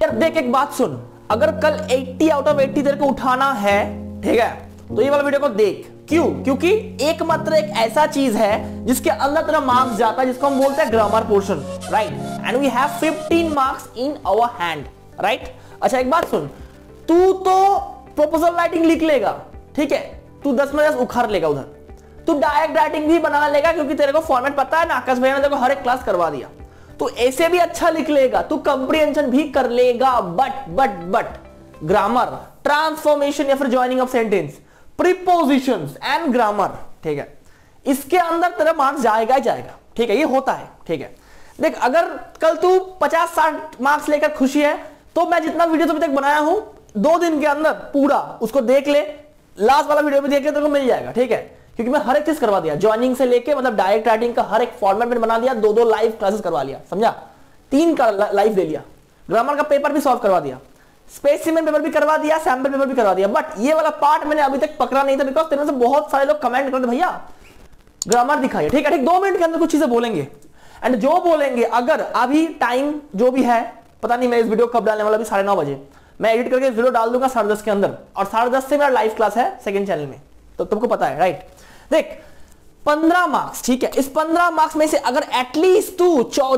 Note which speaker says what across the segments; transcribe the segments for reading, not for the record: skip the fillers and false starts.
Speaker 1: यार देख एक बात सुन, अगर कल 80 आउट ऑफ 80 तेरे को उठाना है, ठीक है, तो ये वाला वीडियो को देख। क्यों? क्योंकि एकमात्र एक ऐसा चीज है जिसके अंदर तेरा मार्क्स जाता है, जिसको हम बोलते हैं grammar portion, right? And we have 15 marks in our hand, right? अच्छा एक बात सुन, तू तो प्रोपोजल राइटिंग लिख लेगा, ठीक है, तू 10 में 10 उखाड़ लेगा उधर, तू डायरेक्ट राइटिंग भी बना लेगा क्योंकि तेरे को फॉर्मेट पता है ना, आकाश भैया ने तेरे को हर एक क्लास करवा दिया, तू ऐसे भी अच्छा लिख लेगा, तू कंप्रीहेंशन भी कर लेगा, बट ग्रामर, ट्रांसफॉर्मेशन या फिर joining of sentence, prepositions and grammar, ठीक है, इसके अंदर तेरा मार्क्स जाएगा ही जाएगा, ठीक है, ये होता है, ठीक है। देख अगर कल तू 50-60 मार्क्स लेकर खुशी है तो मैं जितना वीडियो अभी तक बनाया हूं 2 दिन के अंदर पूरा उसको देख ले, लास्ट वाला वीडियो भी देख ले, तेरे को मिल जाएगा, ठीक है, क्योंकि मैं हर एक चीज करवा दिया, ज्वाइनिंग से लेके मतलब डायरेक्ट राइटिंग का हर एक फॉर्मेट में बना दिया, 2-2 लाइव क्लासेस करवा लिया, समझा, 3 का लाइव दे लिया, ग्रामर का पेपर भी सॉल्व करवा दिया, स्पेसिमेन पेपर भी करवा दिया, सैंपल पेपर भी करवा दिया। बट ये वाला पार्ट मैंने अभी तक पकड़ा नहीं था बिकॉज तेरे से बहुत सारे लोग कमेंट करते भैया ग्रामर दिखाइए, ठीक है, ठीक 2 मिनट के अंदर कुछ चीजें बोलेंगे एंड जो बोलेंगे अगर अभी टाइम जो भी है पता नहीं मैं इस वीडियो कब डालने वाला, अभी 9:30 बजे मैं एडिट करके वीडियो डाल दूंगा 10:30 के अंदर, और 10:30 से मेरा लाइव क्लास है सेकंड चैनल में, तो तुमको पता है, राइट? देख 15 मार्क्स, ठीक है, इस 15 मार्क्स में से अगर एटलीस्ट तू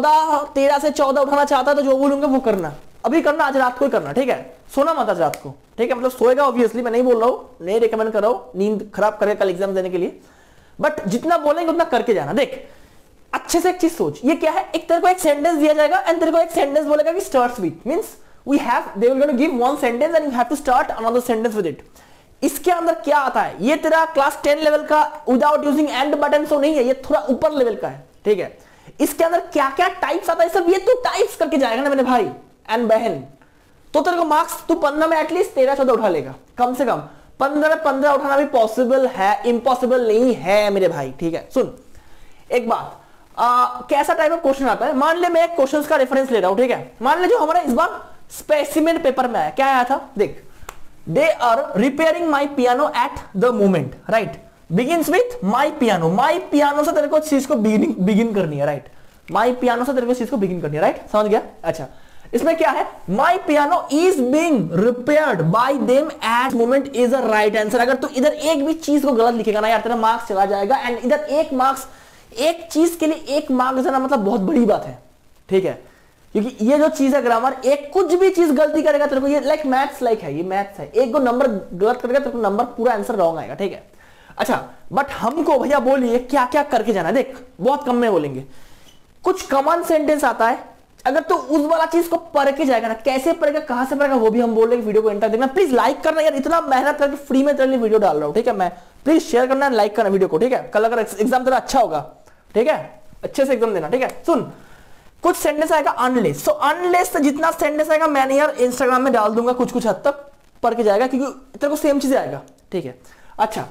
Speaker 1: 13 से 14 उठाना चाहता है तो जो बोलूंगा वो करना, अभी करना, आज रात को ही करना, ठीक है, सोना मत आज रात को, ठीक है, मतलब सोएगा ऑब्वियसली, मैं नहीं बोल रहा हूं, नहीं रिकमेंड कर रहा हूं नींद खराब करेगा कल एग्जाम देने के लिए, बट जितना बोलेंगे उतना करके जाना। देख अच्छे से एक चीज सोच, ये क्या है, एक तेरे को एक सेंटेंस दिया जाएगा एंड तेरे को एक सेंटेंस बोलेगा कि starts with, means we have, they will gonna give one sentence and you have to start another sentence with it. इसके अंदर क्या आता है, ये तेरा क्लास 10 लेवल का विदाउट यूजिंग एंड बटन तो नहीं है, ये थोड़ा ऊपर लेवल का है, ठीक है। इसके अंदर क्या क्या टाइप्स आता है सब ये तू टाइप्स करके जाएगा ना मेरे भाई एंड बहन, तो तेरे को मार्क्स तू 15 में एटलीस्ट 13-14 उठा लेगा, कम से कम 15 में 15 उठाना भी पॉसिबल है, इम्पॉसिबल नहीं है मेरे भाई, ठीक है। सुन एक बात, कैसा टाइप ऑफ क्वेश्चन आता है, मान ले मैं एक क्वेश्चन का रेफरेंस ले रहा हूं, ठीक है, मान ले जो हमारा इस बार स्पेसिमेन पेपर में आया, क्या आया था, देख they are repairing my piano at the moment, right, begins with my piano, my piano से तेरे को चीज को बिगिन करनी है, राइट, माई पियानो से तेरे को चीज को बिगिन करनी है, राइट, समझ गया? अच्छा इसमें क्या है, my piano is being repaired by them at moment is a right answer. अगर तू इधर एक भी चीज को गलत लिखेगा ना यार तेरा मार्क्स चला जाएगा, एंड इधर एक मार्क्स, एक चीज के लिए 1 मार्क्स देना मतलब बहुत बड़ी बात है, ठीक है, क्योंकि ये जो चीज है ग्रामर, एक कुछ भी चीज गलती करेगा तेरे को, ये लाइक मैथ्स लाइक है, ये मैथ्स है, एक को नंबर गलत करेगा तेरे को नंबर पूरा आंसर रॉन्ग आएगा, ठीक है। अच्छा बट हमको भैया बोलिए क्या क्या करके जाना, देख बहुत कम में बोलेंगे, कुछ कॉमन सेंटेंस आता है, अगर तू उस वाला चीज को पढ़ के जाएगा ना, कैसे पढ़ेगा कहां से पढ़ेगा वो भी हम बोल रहे हैं, वीडियो को एंड तक देखना, प्लीज लाइक करना यार, इतना मेहनत करके फ्री में तेरे लिए वीडियो डाल रहा हूं, ठीक है, मैं प्लीज शेयर करना, लाइक करना वीडियो को, ठीक है, कल अगर एग्जाम तेरा अच्छा होगा, ठीक है, अच्छे से एग्जाम देना, ठीक है। सुन कुछ सेंटेंस आएगा अनलेस, सो अनलेस से जितना सेंटेंस आएगा मैंने यार इंस्टाग्राम में डाल दूंगा, कुछ हद तक पढ़ के जाएगा क्योंकि तेरे को सेम चीज आएगा, ठीक है। अच्छा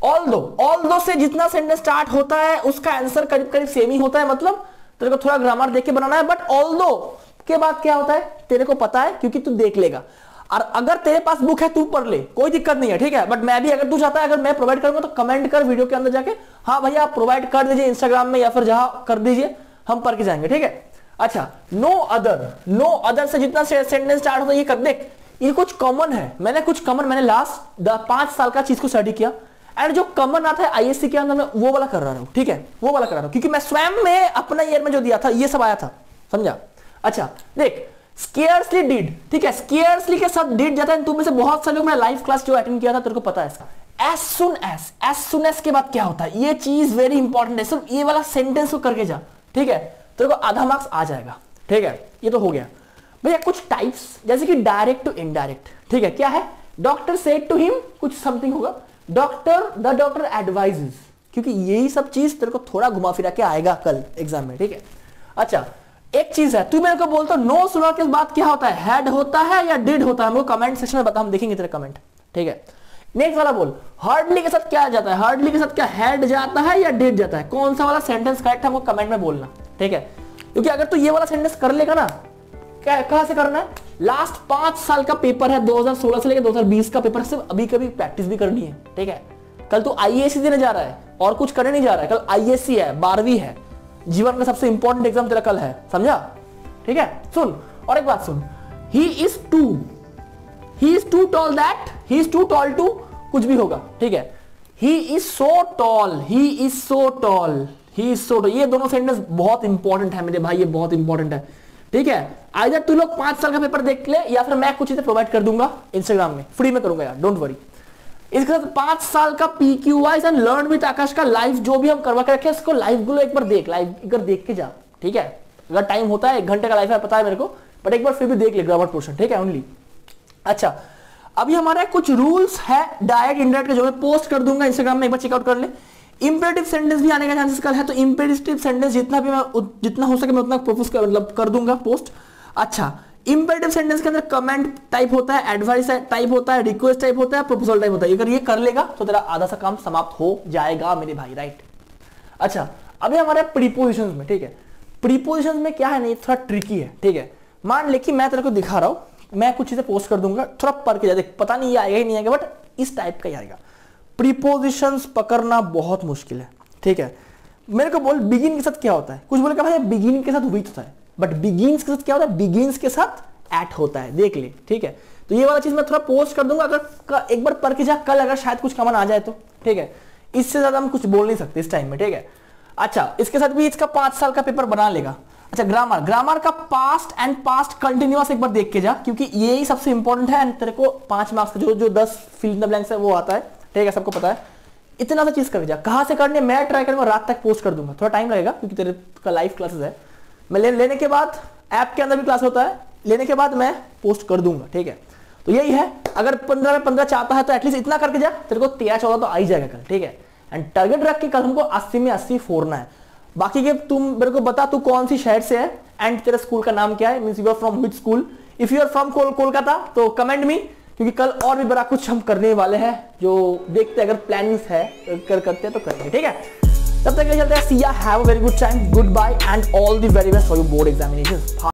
Speaker 1: ऑल्दो से जितना सेंटेंस स्टार्ट होता है उसका आंसर करीब करीब सेम ही होता है, मतलब तेरे को थोड़ा ग्रामर देख के बनाना है, बट ऑल्दो के बाद क्या होता है तेरे को पता है क्योंकि तू देख लेगा, और अगर तेरे पास बुक है तू पढ़ ले, कोई दिक्कत नहीं है, ठीक है, बट मैं भी अगर तू चाहता है अगर मैं प्रोवाइड करूंगा तो कमेंट कर वीडियो के अंदर जाके, हाँ भैया आप प्रोवाइड कर दीजिए इंस्टाग्राम में या फिर जहां कर दीजिए, हम पढ़ के जाएंगे, ठीक है। अच्छा नो अदर से जितना सेंटेंस स्टार्ट होता है ये कर, देख ये कुछ कॉमन है, मैंने लास्ट 5 साल का चीज को स्टडी किया एंड जो कॉमन आता है आईएससी के अंदर मैं वो वाला कर रहा हूं, ठीक है, वो वाला कर रहा हूं क्योंकि मैं स्वयं में अपना ईयर में जो दिया था ये सब आया था, समझा? अच्छा देख स्केयर्सली डिड, ठीक है, स्केयर्सली के साथ डिड जाता है, तुम में से बहुत सारे लोग मैं लाइव क्लास जो अटेंड किया था तेरे को पता है इसका। एज सुन एज के बाद क्या होता है, ये चीज वेरी इंपॉर्टेंट है, सिर्फ ये वाला सेंटेंस को करके जा, ठीक है, तेरे को आधा मार्क्स आ जाएगा, ठीक है, ये तो हो गया भैया। कुछ टाइप्स जैसे कि डायरेक्ट टू इनडायरेक्ट, ठीक है, क्या है, डॉक्टर सेड टू हिम, कुछ समथिंग होगा, द डॉक्टर एडवाइजेस, क्योंकि यही सब चीज तेरे को थोड़ा घुमा फिरा के आएगा कल एग्जाम में, ठीक है। अच्छा एक चीज है, तू मेरे को बोलता नो सुना के बाद क्या होता है, हैड होता है या डिड होता है, हमको कमेंट सेक्शन में बता, हम देखेंगे तेरे कमेंट, ठीक है। नेक्स्ट वाला बोल, हार्डली के साथ क्या जाता है, हार्डली के साथ क्या हैड जाता है या डिड जाता है, कौन सा वाला सेंटेंस करेक्ट है हमको कमेंट में बोलना, ठीक है, क्योंकि अगर तू ये वाला सेंटेंस कर लेगा ना, क्या कहां से करना है, लास्ट 5 साल का पेपर है, 2016 से लेकर 2020 का पेपर, सिर्फ अभी कभी प्रैक्टिस भी करनी है, ठीक है। कल तू आईएएस देने जा रहा है और कुछ करने नहीं जा रहा है, कल आईएएससी है, 12वीं है, जीवन का सबसे इंपॉर्टेंट एग्जाम तेरा कल है, समझा, ठीक है। सुन और एक बात सुन, he is too tall that, he is too tall to कुछ भी होगा, ठीक है। He is so tall, he is so tall, he is so tall, ये दोनों सेंटेंस बहुत इंपॉर्टेंट है मेरे भाई, ये बहुत इंपॉर्टेंट है, ठीक है। आइदर तू लोग 5 साल का पेपर देख ले या फिर मैं कुछ चीजें प्रोवाइड कर दूंगा इंस्टाग्राम में, फ्री में करूंगा यार, डोंट वरी। इसके साथ 5 साल का PQIs and learn with Aakash का लाइव जो भी हम करवा के रखे उसको लाइव गुलो एक बार देख, लाइव एक बार देख के जा, ठीक है। अगर टाइम होता है 1 घंटे का लाइव है पता है मेरे को, बट एक बार फिर भी देख ले ग्रामर पोर्शन, ठीक है ओनली। अच्छा अभी हमारे कुछ रूल्स है डायरेक्ट इनडायरेक्ट के जो मैं पोस्ट कर दूंगा इंस्टाग्राम में, एक बार चेकआउट कर ले। इंपेरेटिव सेंटेंस भी आने का चांसेस कल है, तो इंपेरेटिव सेंटेंस जितना हो सके मैं उतना प्रोपोज कर दूंगा पोस्ट। अच्छा इंपेरेटिव सेंटेंस के अंदर कमेंट टाइप होता है, एडवाइस टाइप होता है, रिक्वेस्ट टाइप होता है, प्रपोजल टाइप होता है। अगर ये कर लेगा तो तेरा आधा सा काम समाप्त हो जाएगा मेरे भाई, राइट। अच्छा अभी हमारे प्रीपोजिशंस में, ठीक है, प्रीपोजिशंस में क्या है नहीं थोड़ा ट्रिकी है, ठीक है। मान ले कि मैं तेरे को दिखा रहा हूं, मैं कुछ चीजें पोस्ट कर दूंगा, थोड़ा पढ़ के जा, देख पता नहीं ये आएगा ही नहीं आएगा, बट इस टाइप का ही आएगा। प्रीपोजिशंस पकड़ना बहुत मुश्किल है, ठीक है। मेरे को बोल बिगिन के साथ क्या होता है, कुछ बोले भाई बिगिन के साथ विथ होता है, बट बिगिंस के साथ क्या होता है, बिगिंस के साथ एट होता है, देख ले, ठीक है। तो ये वाला चीज मैं थोड़ा पोस्ट कर दूंगा, अगर एक बार पढ़ के जा, कल अगर शायद कुछ कमन आ जाए तो, ठीक है। इससे ज्यादा हम कुछ बोल नहीं सकते इस टाइम में, ठीक है। अच्छा इसके साथ भी इसका 5 साल का पेपर बना लेगा। अच्छा ग्रामर का पास्ट एंड पास्ट कंटिन्यूअस एक बार देख के जा, क्योंकि ये ही सबसे इंपॉर्टेंट है एंड तेरे को 5 मार्क्स का जो 10 फिल इन द ब्लैंक्स है वो आता है, ठीक है, सबको पता है। इतना सा चीज कर जा, कहां से करने मैं ट्राई करूंगा, रात तक पोस्ट कर दूंगा, थोड़ा टाइम लगेगा क्योंकि तेरे का लाइव क्लासेस है। मैं लेने के बाद ऐप के अंदर भी क्लास होता है, लेने के बाद मैं पोस्ट कर दूंगा, ठीक है। तो यही है, अगर 15 में 15 चाहता है तो एटलीस्ट इतना करके जा, तेरे को 13-14 तो आ ही जाएगा कल, ठीक है। एंड टारगेट रख के कल हमको 80 में 80 फोड़ना है। बाकी के तुम मेरे को बता तू कौन सी शहर से है एंड तेरा स्कूल का नाम क्या है, means you are from which school. If you are from Kolkata तो कमेंट मी, क्योंकि कल और भी बड़ा कुछ हम करने वाले हैं, जो देखते हैं अगर प्लानिंग्स है करते हैं तो करेंगे, ठीक है। तब तक के लिए चलते हैं, see ya, have a very good time, goodbye and all the very best for your board examinations.